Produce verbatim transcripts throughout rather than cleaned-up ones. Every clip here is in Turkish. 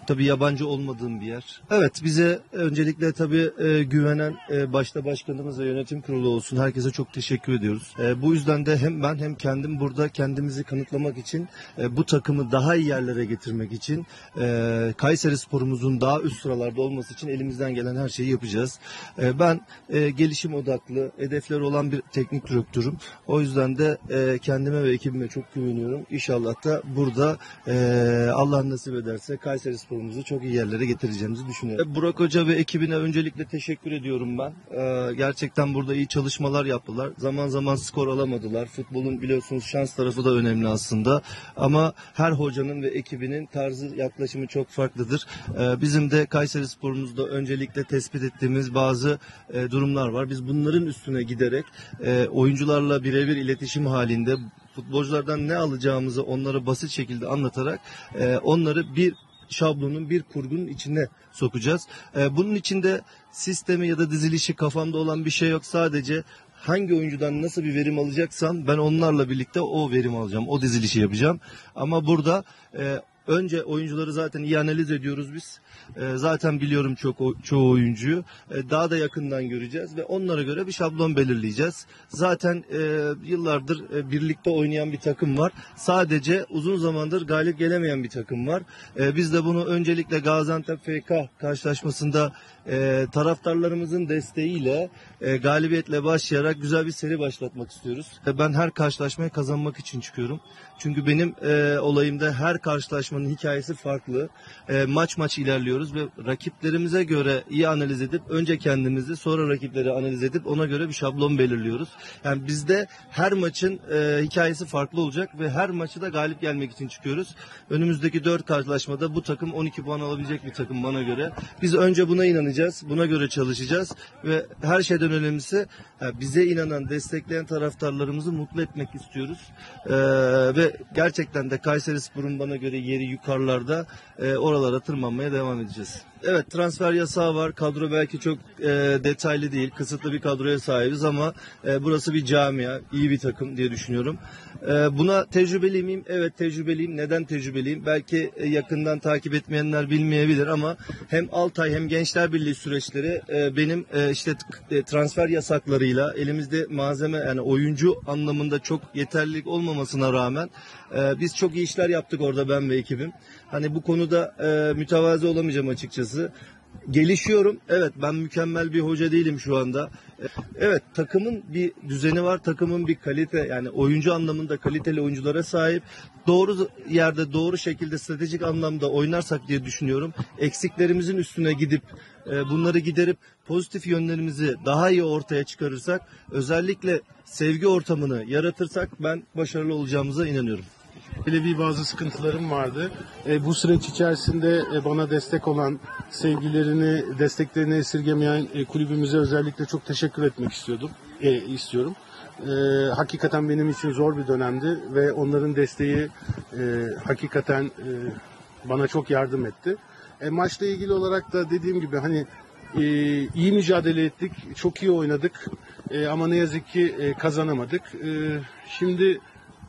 Tabii yabancı olmadığım bir yer. Evet, bize öncelikle tabii e, güvenen e, başta başkanımız ve yönetim kurulu olsun. Herkese çok teşekkür ediyoruz. E, bu yüzden de hem ben hem kendim burada kendimizi kanıtlamak için, e, bu takımı daha iyi yerlere getirmek için, e, Kayserispor'umuzun daha üst sıralarda olması için elimizden gelen her şeyi yapacağız. E, ben e, gelişim odaklı, hedefleri olan bir teknik direktörüm. O yüzden de e, kendime ve ekibime çok güveniyorum. İnşallah da burada e, Allah nasip ederse Kayserispor'umuzu çok iyi yerlere getireceğimizi düşünüyorum. Burak Hoca ve ekibine öncelikle teşekkür ediyorum ben. Ee, gerçekten burada iyi çalışmalar yaptılar. Zaman zaman skor alamadılar. Futbolun biliyorsunuz şans tarafı da önemli aslında. Ama her hocanın ve ekibinin tarzı, yaklaşımı çok farklıdır. Ee, bizim de Kayserispor'umuzda öncelikle tespit ettiğimiz bazı e, durumlar var. Biz bunların üstüne giderek e, oyuncularla birebir iletişim halinde futbolculardan ne alacağımızı onlara basit şekilde anlatarak e, onları bir şablonun, bir kurgunun içine sokacağız. Ee, bunun içinde sistemi ya da dizilişi kafamda olan bir şey yok. Sadece hangi oyuncudan nasıl bir verim alacaksam ben onlarla birlikte o verim alacağım. O dizilişi yapacağım. Ama burada e, önce oyuncuları zaten iyi analiz ediyoruz biz. E, zaten biliyorum çok o, çoğu oyuncuyu. E, daha da yakından göreceğiz ve onlara göre bir şablon belirleyeceğiz. Zaten e, yıllardır e, birlikte oynayan bir takım var. Sadece uzun zamandır galip gelemeyen bir takım var. E, biz de bunu öncelikle Gaziantep F K karşılaşmasında e, taraftarlarımızın desteğiyle e, galibiyetle başlayarak güzel bir seri başlatmak istiyoruz. E, ben her karşılaşmayı kazanmak için çıkıyorum. Çünkü benim e, olayımda her karşılaşmanın hikayesi farklı. E, maç maç ilerliyoruz ve rakiplerimize göre iyi analiz edip önce kendimizi sonra rakipleri analiz edip ona göre bir şablon belirliyoruz. Yani bizde her maçın e, hikayesi farklı olacak ve her maçı da galip gelmek için çıkıyoruz. Önümüzdeki dört karşılaşmada bu takım on iki puan alabilecek bir takım bana göre. Biz önce buna inanacağız, buna göre çalışacağız ve her şeyden önemlisi bize inanan, destekleyen taraftarlarımızı mutlu etmek istiyoruz. Ee, ve gerçekten de Kayserispor'un bana göre yeri yukarılarda, e, oralara tırmanmaya devam edeceğiz. Evet, transfer yasağı var. Kadro belki çok e, detaylı değil. Kısıtlı bir kadroya sahibiz ama e, burası bir camia, iyi bir takım diye düşünüyorum. E, buna tecrübeli miyim? Evet, tecrübeliyim. Neden tecrübeliyim? Belki e, yakından takip etmeyenler bilmeyebilir ama hem Altay hem Gençler Birliği süreçleri e, benim e, işte e, transfer yasaklarıyla elimizde malzeme, yani oyuncu anlamında çok yeterlilik olmamasına rağmen e, biz çok iyi işler yaptık orada, ben ve ekibim. Hani bu konuda e, mütevazi olamayacağım açıkçası. Gelişiyorum. Evet, ben mükemmel bir hoca değilim şu anda. Evet, takımın bir düzeni var. Takımın bir kalite, yani oyuncu anlamında kaliteli oyunculara sahip. Doğru yerde doğru şekilde stratejik anlamda oynarsak diye düşünüyorum. Eksiklerimizin üstüne gidip bunları giderip pozitif yönlerimizi daha iyi ortaya çıkarırsak, özellikle sevgi ortamını yaratırsak ben başarılı olacağımıza inanıyorum. Ailevi bazı sıkıntılarım vardı. E, bu süreç içerisinde e, bana destek olan, sevgilerini, desteklerini esirgemeyen e, kulübümüze özellikle çok teşekkür etmek istiyordum, e, istiyorum. E, hakikaten benim için zor bir dönemdi ve onların desteği e, hakikaten e, bana çok yardım etti. E, maçla ilgili olarak da dediğim gibi hani e, iyi mücadele ettik, çok iyi oynadık e, ama ne yazık ki e, kazanamadık. E, şimdi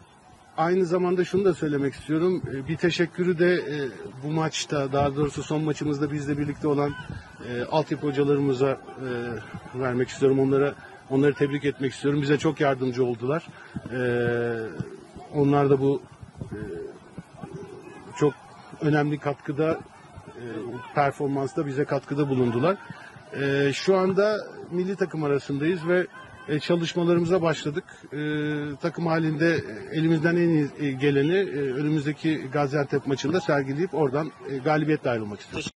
aynı zamanda şunu da söylemek istiyorum. Bir teşekkürü de bu maçta, daha doğrusu son maçımızda bizle birlikte olan altyapı hocalarımıza vermek istiyorum. Onlara onları tebrik etmek istiyorum. Bize çok yardımcı oldular. Onlar da bu çok önemli katkıda, performansta bize katkıda bulundular. Şu anda milli takım arasındayız ve çalışmalarımıza başladık. E, takım halinde elimizden en iyi geleni e, önümüzdeki Gaziantep maçında sergileyip oradan e, galibiyetle ayrılmak istiyoruz.